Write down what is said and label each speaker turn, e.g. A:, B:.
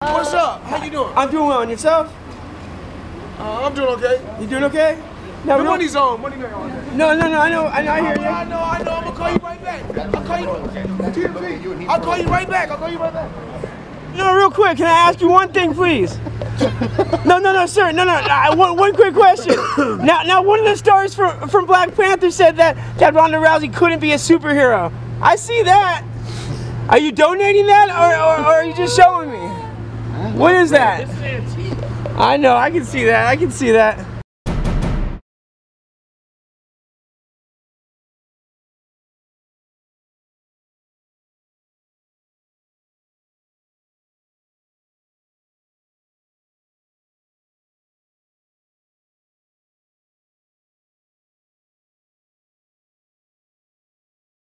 A: What's up? How you doing?
B: I'm doing well. And yourself?
A: I'm doing okay.
B: You doing okay? No,
A: the money's on. Money on.
B: No, I know. I hear you.
A: I know. I'm gonna call you right back. I'll call you. TMZ. I'll call you right back.
B: No, real quick. Can I ask you one thing, please? No, sir. No. One quick question. Now, one of the stars from Black Panther said that Ronda Rousey couldn't be a superhero. I see that. Are you donating that, or are you just showing me? What is that? I know. I can see that.